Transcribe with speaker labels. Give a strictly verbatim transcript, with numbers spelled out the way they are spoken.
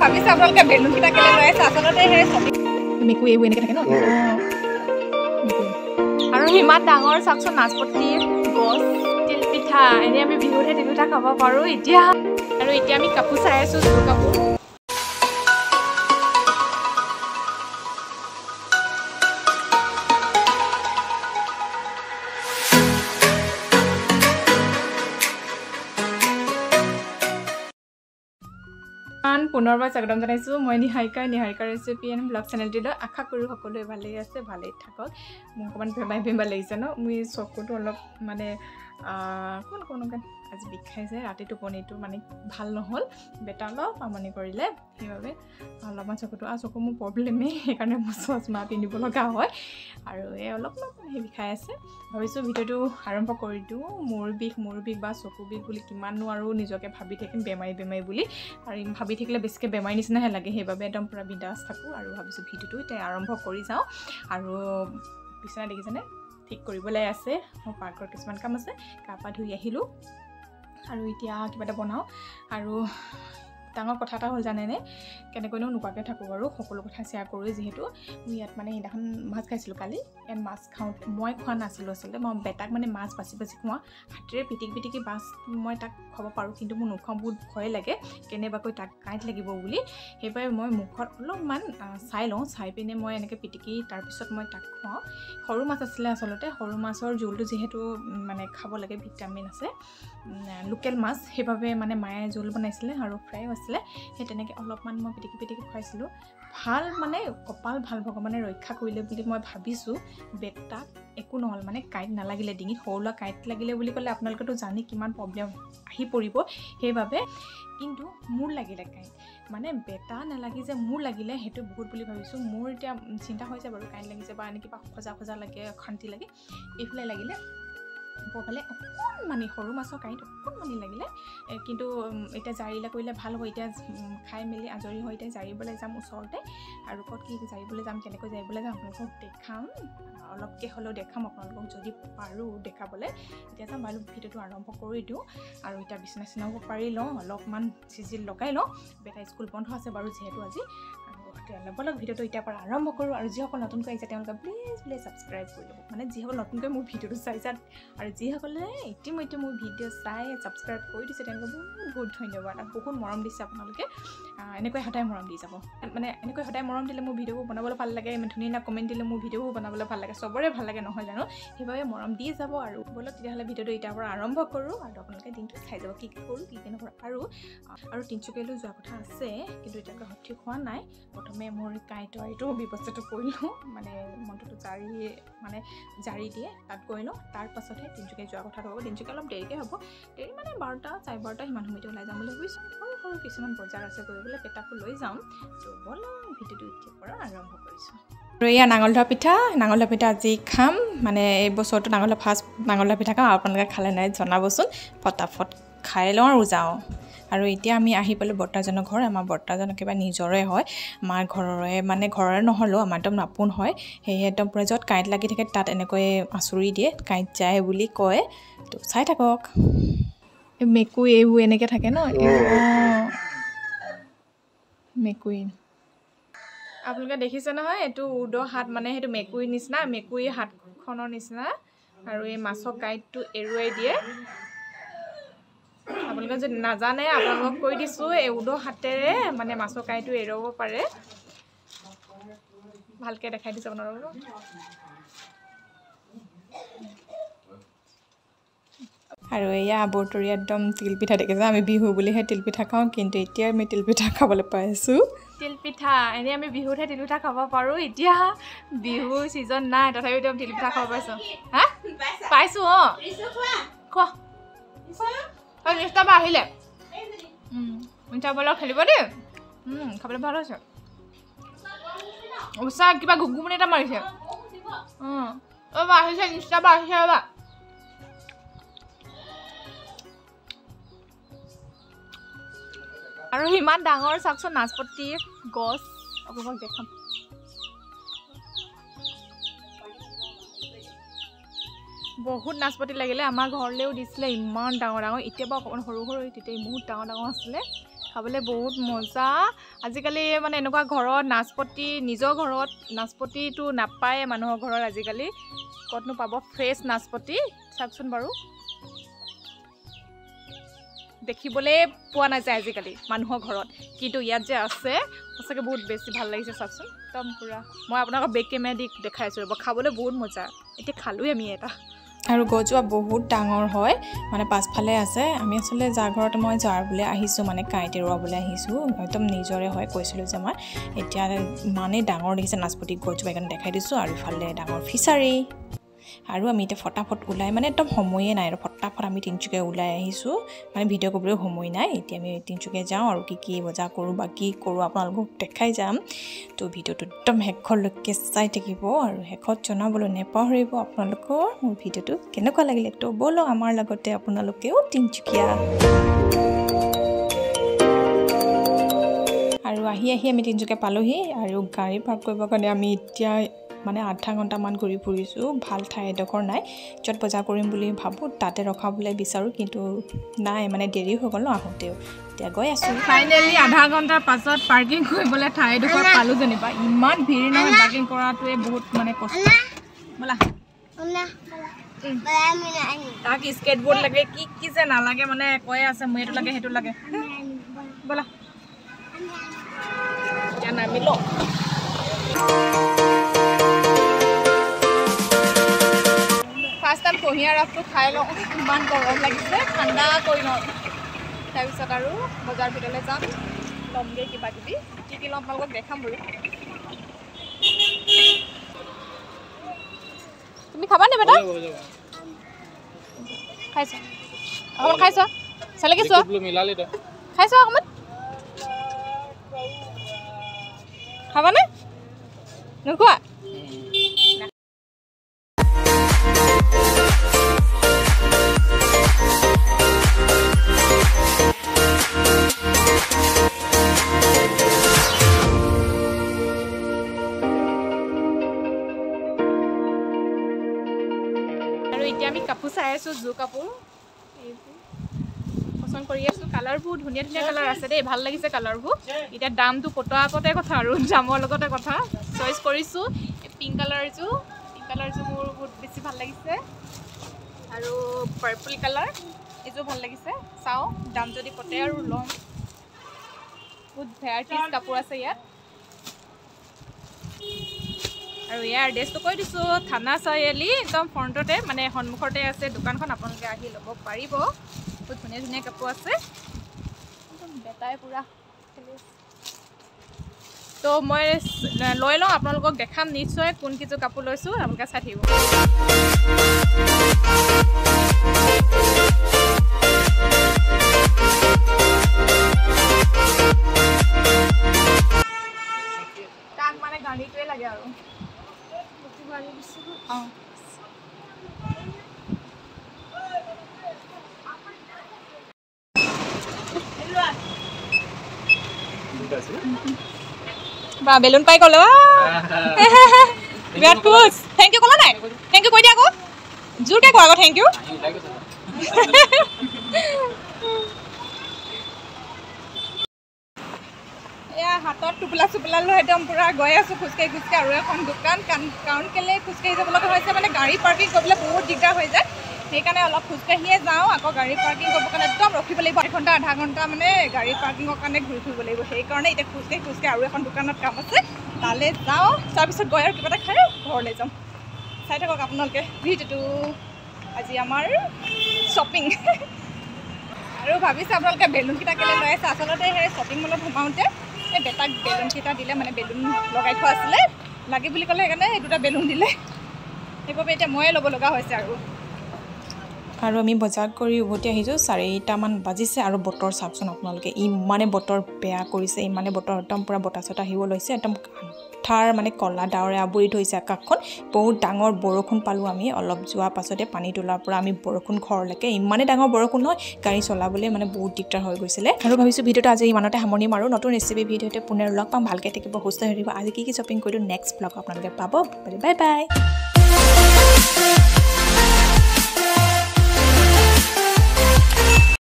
Speaker 1: ভাবিছে আপোনালোকে বেলুনকেইটা কেলে লৈ আছে আচলতে সেই মেকুৰী এইবোৰ এনেকৈ থাকে ন আৰু ইমান ডাঙৰ চাওকচোন নাচপতি গছ তিলপিঠা এনেই আমি বিহুতহে তিলপিঠা খাব পাৰোঁ এতিয়া আৰু এতিয়া আমি কাপোৰ চাই আছোঁ যোৰ কাপোৰ পুনৰবাৰ স্বাগতম জনাইছোঁ মই Niharika Niharika recipe and blog চেনেলটিলৈ আশা কৰোঁ সকলোৱে ভালেই আছে ভালেই থাকক মোক অকণমান বেমাৰ বেমাৰ লাগিছে ন মোৰ চকুটো অলপ মানে অকণমান অকণমান আজি বিষাইছে ৰাতি টোপনিটো মানে ভাল নহ'ল বেটা অলপ আমনি কৰিলে সেইবাবে অলপমান চকুটো আৰু চকু মোৰ প্ৰব্লেমেই সেইকাৰণে মই চশমা পিন্ধিব লগা হয় আৰু এই অলপ অলপ সেই বিষাই আছে ভাবিছোঁ ভিডিঅ'টো আৰম্ভ কৰি দিওঁ মূৰ বিষ মূৰ বিষ বা চকু বিষ বুলি কিমাননো আৰু নিজকে ভাবি থাকিম বেমাৰী বেমাৰী বুলি আৰু ভাবি থাকিলে বেছিকৈ বেমাৰী নিচিনাহে লাগে সেইবাবে একদম পূৰা বিন্দাছ থাকোঁ আৰু ভাবিছোঁ ভিডিঅ'টো এতিয়া আৰম্ভ কৰি যাওঁ আৰু বিচনা দেখিছেনে ঠিক কৰিবলৈ আছে মোৰ পাকঘৰত কিছুমান কাম আছে গা পা ধুই আহিলোঁ আৰু এতিয়া কিবা এটা বনাওঁ আৰু ডাঙৰ কথা এটা হ'ল জানেনে কেনেকৈনো নোকোৱাকৈ থাকোঁ বাৰু সকলো কথা শ্বেয়াৰ কৰোঁ যিহেতু মই ইয়াত মানে সেইদিনাখন মাছ খাইছিলোঁ কালি ইয়াত মাছ খাওঁ মই খোৱা নাছিলোঁ আচলতে মই বেটাক মানে মাছ বাচি বাচি খোৱা হাতেৰে পিটিকি পিটিকি মাছ মই তাক খাব পাৰোঁ কিন্তু মোৰ নোখোৱা বহুত ভয় লাগে কেনেবাকৈ তাক কাঁইট লাগিব বুলি সেইবাবে মই মুখত অলপমান চাই লওঁ চাই পিনে মই এনেকৈ পিটিকি তাৰপিছত মই তাক খুৱাওঁ সৰু মাছ আছিলে আচলতে সৰু মাছৰ জোলটো যিহেতু মানে খাব লাগে ভিটামিন আছে লোকেল মাছ সেইবাবে মানে মায়ে জোল বনাইছিলে আৰু ফ্ৰাইও আছিলে সেই তেনেকৈ অলপমান মই পিটিকি পিটিকি খুৱাইছিলোঁ ভাল মানে কপাল ভাল ভগৱানে ৰক্ষা কৰিলে বুলি মই ভাবিছোঁ বেটাক একো নহ'ল মানে কাঁইট নালাগিলে ডিঙিত সৰু ল'ৰা কাঁইট লাগিলে বুলি ক'লে আপোনালোকেতো জানি কিমান প্ৰব্লেম আহি পৰিব সেইবাবে কিন্তু মোৰ লাগিলে কাঁইট মানে বেটা নালাগি যে মোৰ লাগিলে সেইটো বহুত বুলি ভাবিছোঁ মোৰ এতিয়া চিন্তা হৈছে বাৰু কাঁইট লাগিছে বা এনেকৈ কিবা খজা খজা লাগে অশান্তি লাগে এইফালে লাগিলে ওপৰফালে অকণমানি সৰু মাছৰ কাঁইট অকণমানি লাগিলে কিন্তু এতিয়া জাৰিলে কৰিলে ভাল হ'ব এতিয়া খাই মেলি আজৰি হৈ এতিয়া জাৰিবলৈ যাম ওচৰতে আৰু ক'ত কি জাৰিবলৈ যাম কেনেকৈ জাৰিবলৈ যাম আপোনালোকক দেখাম অলপকৈ হ'লেও দেখাম আপোনালোকক যদি পাৰোঁ দেখাবলৈ এতিয়া যাম বাৰু ভিডিঅ'টো আৰম্ভ কৰি দিওঁ আৰু এতিয়া বিচনা চিনাব পাৰি লওঁ অলপমান চিজিল লগাই লওঁ বেটা স্কুল বন্ধ আছে বাৰু যিহেতু আজি অলপ অলপ ভিডিঅ'টো এতিয়াৰ পৰা আৰম্ভ কৰোঁ আৰু যিসকল নতুনকৈ আহিছে তেওঁলোকে প্লিজ প্লিজ ছাবস্ক্ৰাইব কৰি ল'ব মানে যিসকল নতুনকৈ মোৰ ভিডিঅ'টো চাইছে আৰু যিসকলে ইতিমধ্যে মোৰ ভিডিঅ' চাই ছাবস্ক্ৰাইব কৰি দিছে তেওঁলোকে বহুত বহুত ধন্যবাদ আৰু বহুত মৰম দিছে আপোনালোকে এনেকৈ সদায় মৰম দি যাব মানে এনেকৈ সদায় মৰম দিলে মোৰ ভিডিঅ'বোৰ বনাবলৈ ভাল লাগে ইমান ধুনীয়া কমেণ্ট দিলে মোৰ ভিডিঅ'বোৰ বনাবলৈ ভাল লাগে চবৰে ভাল লাগে নহয় জানো সেইবাবে মৰম দি যাব আৰু বলক তেতিয়াহ'লে ভিডিঅ'টো এতিয়াৰ পৰা আৰম্ভ কৰোঁ আৰু আপোনালোকে দিনটো চাই যাব কি কি কৰোঁ কি কি নকৰোঁ আৰু আৰু তিনিচুকীয়ালৈ যোৱা কথা আছে কিন্তু এতিয়ালৈকে সঠিক হোৱা নাই প্ৰথমে মোৰ কাঁইটৰ এইটো ব্যৱস্থাটো কৰি লওঁ মানে মনটোতো জাৰি মানে জাৰি দিয়ে তাত গৈ লওঁ তাৰ পাছতহে তিনিচুকীয়া যোৱা কথাটো হ'ব তিনিচুকীয়া অলপ দেৰিকৈ হ'ব দেৰি মানে বাৰটা চাৰে বাৰটা সিমান সময়তে ওলাই যাম বুলি ভাবিছোঁ সৰু সৰু কিছুমান বজাৰ আছে কৰিবলৈ পেটাকো লৈ যাম তো ব'লক ভিডিঅ'টো এতিয়াৰ পৰা আৰম্ভ কৰিছোঁ আৰু এয়া নাঙল ধোৱা পিঠা নাঙল ধোৱা পিঠা আজি খাম মানে এই বছৰটো নাঙল ধোৱা ফাৰ্ষ্ট নাঙল ধোৱা পিঠা খাম আপোনালোকে খালে নাই জনাবচোন ফটাফট খাই লওঁ আৰু যাওঁ আৰু এতিয়া আমি আহি পালোঁ বৰ্তাজনৰ ঘৰ আমাৰ বৰ্তাজন একেবাৰে নিজৰে হয় আমাৰ ঘৰৰে মানে ঘৰৰে নহ'লেও আমাৰ একদম আপোন হয় সেয়ে একদম পূৰা য'ত কাঁইট লাগি থাকে তাত এনেকৈ আঁচুৰি দিয়ে কাঁইট যায় বুলি কয় তো চাই থাকক মেকুৰী এইবোৰ এনেকৈ থাকে ন মেকুৰী আপোনালোকে দেখিছে নহয় এইটো উদ হাত মানে সেইটো মেকুৰীৰ নিচিনা মেকুৰীৰ হাতখনৰ নিচিনা আৰু এই মাছৰ কাঁইটটো এৰুৱাই দিয়ে আপোনালোকে যদি নাজানে আপোনালোকক কৈ দিছোঁ এই উদ হাতেৰে মানে মাছৰ কাঁইটটো এৰুৱাব পাৰে ভালকৈ দেখাই দিছোঁ আপোনালোকক আৰু এয়া বৰতৰী একদম তিলপিঠা দেখিছে আমি বিহু বুলিহে তিলপিঠা খাওঁ কিন্তু এতিয়া আমি তিলপিঠা খাবলৈ পাই আছোঁ তিলপিঠা এনেই আমি বিহুতহে তিলপিঠা খাব পাৰোঁ এতিয়া বিহু ছিজন নাই তথাপিও একদম তিলপিঠা খাব পাইছোঁ হা পাইছোঁ অঁ খোৱা হয় নিষ্ঠা বা আহিলে মিঠা বলৰ খেলিব দেই খাবলৈ ভাল হৈছে উচা কিবা ঘুগুমনি এটা মাৰিছে অঁ বা আহিছে নিষ্ঠা বা আহিছে ৰ'বা আৰু ইমান ডাঙৰ চাওকচোন নাচপতি গছ আপোনালোকক দেখাম বহুত নাচপতি লাগিলে আমাৰ ঘৰলৈও দিছিলে ইমান ডাঙৰ ডাঙৰ এতিয়া বা অকণমান সৰু সৰু তেতিয়া বহুত ডাঙৰ ডাঙৰ আছিলে খাবলৈ বহুত মজা আজিকালি মানে এনেকুৱা ঘৰত নাচপতি নিজৰ ঘৰত নাচপতিটো নাপায় মানুহৰ ঘৰত আজিকালি ক'তনো পাব ফ্ৰেছ নাচপতি চাওকচোন বাৰু দেখিবলৈ পোৱা নাযায় আজিকালি মানুহৰ ঘৰত কিন্তু ইয়াত যে আছে সঁচাকৈ বহুত বেছি ভাল লাগিছে চাওকচোন একদম পূৰা মই আপোনালোকক বেক কেমেৰা দি দেখাই আছোঁ ৰ'ব খাবলৈ বহুত মজা এতিয়া খালোঁই আমি এটা আৰু গছজোপা বহুত ডাঙৰ হয় মানে পাছফালে আছে আমি আচলতে যাৰ ঘৰত মই যাৰ বোলে আহিছোঁ মানে কাঁইতে ৰোৱাবলৈ আহিছোঁ একদম নিজৰে হয় কৈছিলোঁ যে মই এতিয়া ইমানেই ডাঙৰ দেখিছে নাচপতি গছজোপা সেইকাৰণে দেখাই দিছোঁ আৰু ইফালে ডাঙৰ ফিচাৰী আৰু আমি এতিয়া ফটাফট ওলাই মানে একদম সময়ে নাই আৰু ফটাফট আমি তিনিচুকীয়া ওলাই আহিছোঁ মানে ভিডিঅ' কৰিবলৈ সময় নাই এতিয়া আমি তিনিচুকীয়া যাওঁ আৰু কি কি বজাৰ কৰোঁ বা কি কৰোঁ আপোনালোকক দেখাই যাম তো ভিডিঅ'টো একদম শেষলৈকে চাই থাকিব আৰু শেষত জনাবলৈ নেপাহৰিব আপোনালোকৰ মোৰ ভিডিঅ'টো কেনেকুৱা লাগিলে তো ব'লক আমাৰ লগতে আপোনালোকেও তিনিচুকীয়া আৰু আহি আহি আমি তিনিচুকীয়া পালোহি আৰু গাড়ী পাৰ্ক কৰিবৰ কাৰণে আমি এতিয়া মানে আধা ঘণ্টামান ঘূৰি ফুৰিছোঁ ভাল ঠাই এডোখৰ নাই য'ত বজাৰ কৰিম বুলি ভাবোঁ তাতে ৰখাবলৈ বিচাৰোঁ কিন্তু নাই মানে দেৰি হৈ গ'ল ন আহোঁতেও এতিয়া গৈ আছোঁ ফাইনেলি আধা ঘণ্টাৰ পাছত পাৰ্কিং কৰিবলৈ ঠাই এডোখৰ পালোঁ যেনিবা ইমান ভিৰ নহয় পাৰ্কিং কৰাটোৱে বহুত মানে কষ্ট ব'লা তাক স্কেটবোৰ্ড লাগে কি কি যে নালাগে মানে কৈ আছে মোৰ এইটো লাগে সেইটো লাগে ব'লা এতিয়া নামি লওঁ ফাৰ্ষ্ট টাইম কুঁহিয়াৰ ৰসটো খাই লওঁ ইমান গৰম লাগিছে ঠাণ্ডা কৰি লওঁ তাৰপিছত আৰু বজাৰ ভিতৰলৈ যাম ল'মগৈ কিবা কিবি কি কি ল'ম আপোনালোকক দেখাম বাৰু তুমি খাবানে বেটা খাইছ অকণমান খাইছ চালেকে চোৱা খাইছ অকণমান খাবানে নোখোৱা আৰু এতিয়া আমি কাপোৰ চাই আছোঁ জোৰ কাপোৰ এইবোৰ পচন্দ কৰি আছোঁ কালাৰবোৰ ধুনীয়া ধুনীয়া কালাৰ আছে দেই ভাল লাগিছে কালাৰবোৰ এতিয়া দামটো কটোৱা আগতে কথা আৰু দামৰ লগতে কথা চইচ কৰিছোঁ পিংক কালাৰযোৰ পিংক কালাৰযোৰ মোৰ বহুত বেছি ভাল লাগিছে আৰু পাৰ্পল কালাৰ এইযোৰ ভাল লাগিছে চাওঁ দাম যদি কটে আৰু ল'ম বহুত ভেৰাইটিজ কাপোৰ আছে ইয়াত আৰু ইয়াৰ এড্ৰেছটো কৈ দিছোঁ থানা চাৰিআলি একদম ফ্ৰণ্টতে মানে সন্মুখতে আছে দোকানখন আপোনালোকে আহি ল'ব পাৰিব বহুত ধুনীয়া ধুনীয়া কাপোৰ আছে একদম বেটাই পূৰা তো মই লৈ লওঁ আপোনালোকক দেখাম নিশ্চয় কোন কিযোৰ কাপোৰ লৈছোঁ আপোনালোকে চাই থাকিব তাক মানে গাড়ীটোৱে লাগে আৰু অঁ বা বেলুন পাই গ'ল বিৰাট খুচ থেংক ইউ ক'লা নাই থেংক ইউ কৈ দিয়া আকৌ জোৰকৈ কোৱা আকৌ থেংক ইউ এয়া হাতত টোপোলা চোপোলা লৈ একদম পূৰা গৈ আছোঁ খোজকাঢ়ি খোজকাঢ়ি আৰু এখন দোকান কাৰণ কাৰণ কেলৈ খোজকাঢ়ি যাব লগা হৈছে মানে গাড়ী পাৰ্কিং কৰিবলৈ বহুত দিগদাৰ হৈ যায় সেইকাৰণে অলপ খোজকাঢ়িয়ে যাওঁ আকৌ গাড়ী পাৰ্কিং কৰিবৰ কাৰণে একদম ৰখিব লাগিব এঘণ্টা আধা ঘণ্টা মানে গাড়ী পাৰ্কিঙৰ কাৰণে ঘূৰি ফুৰিব লাগিব সেইকাৰণে এতিয়া খোজকাঢ়ি খোজকাঢ়ি আৰু এখন দোকানত কাম আছে তালৈ যাওঁ তাৰপিছত গৈ আৰু কিবা এটা খাই ঘৰলৈ যাম চাই থাকক আপোনালোকে ভিডিঅ'টো আজি আমাৰ শ্বপিং আৰু ভাবিছে আপোনালোকে বেলুনকেইটা কেলৈ লৈ আছে আচলতে সেই শ্বপিং মলত সোমাওঁতে এই বেটাক বেলুনকেইটা দিলে মানে বেলুন লগাই থোৱা আছিলে লাগে বুলি ক'লে সেইকাৰণে এই দুটা বেলুন দিলে সেইবাবে এতিয়া ময়ে ল'ব লগা হৈছে আৰু আৰু আমি বজাৰ কৰি উভতি আহিছোঁ চাৰিটামান বাজিছে আৰু বতৰ চাওকচোন আপোনালোকে ইমানে বতৰ বেয়া কৰিছে ইমানে বতৰ একদম পূৰা বতাহ চতাহ আহিব লৈছে একদম আন্ধাৰ মানে ক'লা ডাৱৰে আৱৰি ধৰিছে আকাশখন বহুত ডাঙৰ বৰষুণ পালোঁ আমি অলপ যোৱাৰ পাছতে পানী তোলাৰ পৰা আমি বৰষুণ ঘৰলৈকে ইমানে ডাঙৰ বৰষুণ হয় গাড়ী চলাবলৈ মানে বহুত দিগদাৰ হৈ গৈছিলে আৰু ভাবিছোঁ ভিডিঅ'টো আজি ইমানতে সামৰণি মাৰোঁ নতুন ৰেচিপি ভিডিঅ'তে পুনৰ লগ পাম ভালকৈ থাকিব সুস্থ হৈ থাকিব আজি কি কি শ্বপিং কৰিলোঁ নেক্সট ব্লগ আপোনালোকে পাব বাই বাই